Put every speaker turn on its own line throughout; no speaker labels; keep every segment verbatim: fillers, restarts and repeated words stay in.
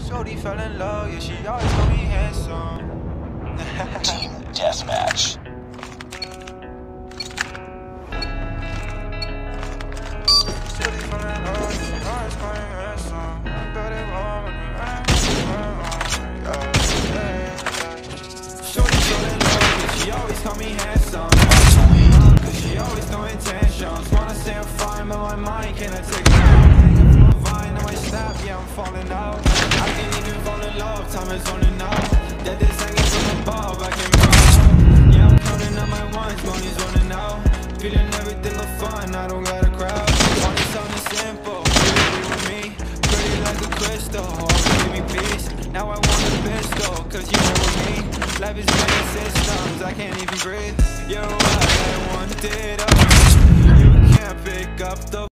Shorty fell in love, yeah, she always told me handsome.
Team Deathmatch.
Shorty fell in love, yeah, she always told me handsome. Got it wrong when we ran, Shorty fell in love, yeah, she always told me handsome. Cause she always throwing tantrums. Wanna say I'm fine, but my mind cannot take it down. Hanging from a vine, now I snap, yeah, I'm falling out. I can't even fall in love, time is running out. That this hanging from above, I can move. Yeah, I'm counting up my ones, money's running out. Feeling everything but fun, I don't got a crowd. Want it something simple, pretty with me. Pretty like a crystal, always give me peace. Now I want a pistol, cause you know with me. Life is many systems, I can't even breathe. You're what I wanted, oh. You can't pick up the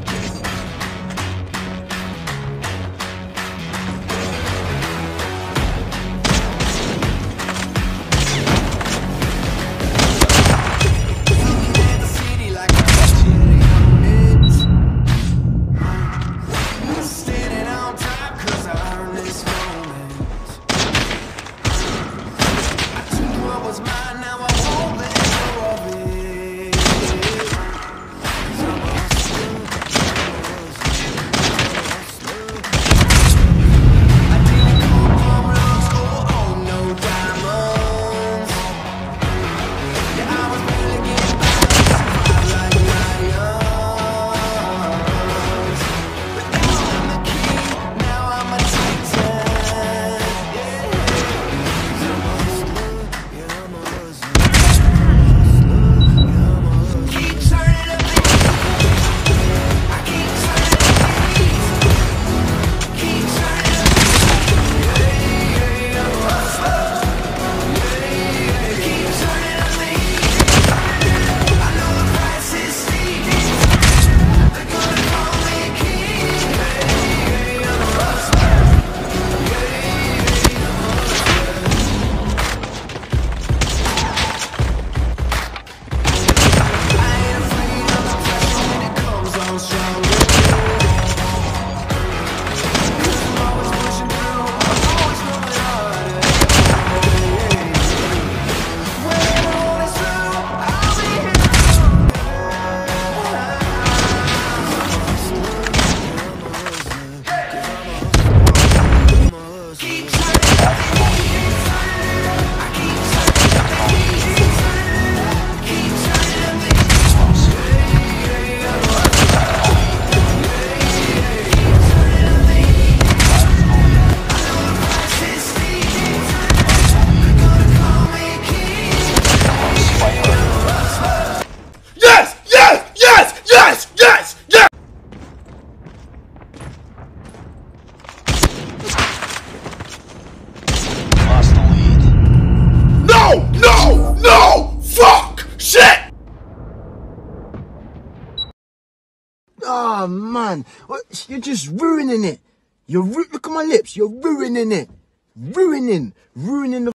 Oh man, you're just ruining it. You're ru- look at my lips. You're ruining it. Ruining, ruining the